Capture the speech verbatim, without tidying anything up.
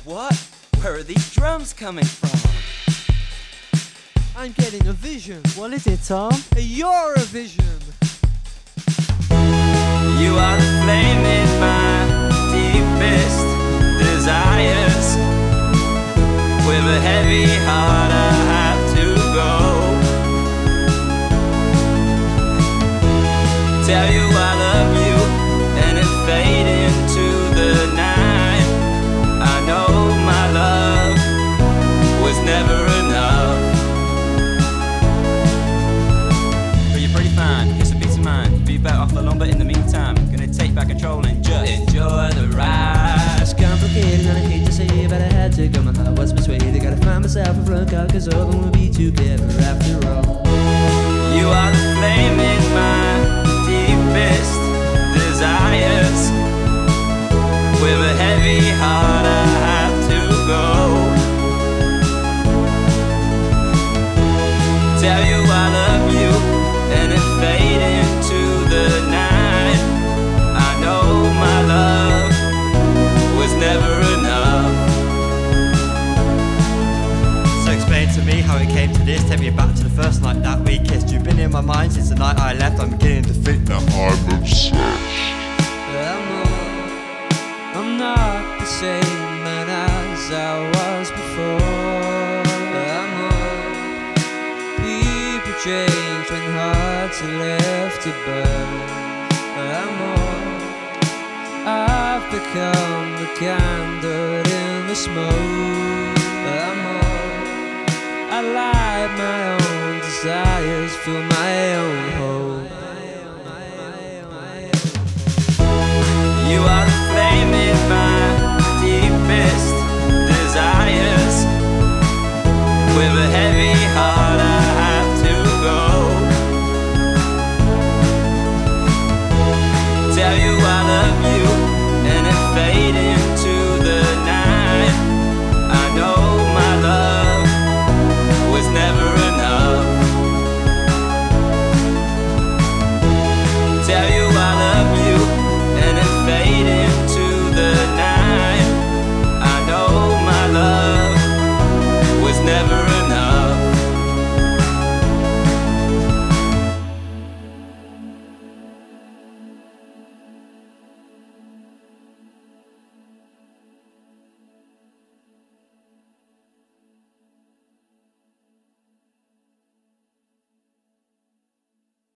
What? Where are these drums coming from? I'm getting a vision. What is it, Tom? A Eurovision. You are the flame in my deepest desires. With a heavy heart I have to go. Tell you I love you and then fade into the night. I know my love was never enough. But you're pretty fine, here's a peace of mind. Be better off alone, but in the meantime, gonna take back control and just enjoy the ride. It's complicated and I hate to say it, but I had to go. My heart was persuaded. I gotta find myself a front car, cause all of them will be too clever after all. You are the flame in my deepest desires. With a heavy heart I have to go. Tell you I love you and then fade into the night. I know my love was never enough. So explain to me how it came to this. Take me back to the first night that we kissed. You've been in my mind since the night I left. I'm beginning to think that I'm obsessed. Amor, I'm not the same man as I was before. Amor, people change when hearts are left to burn. Amor, I've become the candle in the smoke. Amor, I light my own desires, fill my own hope. You are the flame in my deepest desires. With a heavy heart I have to go. Tell you I love you and then fade in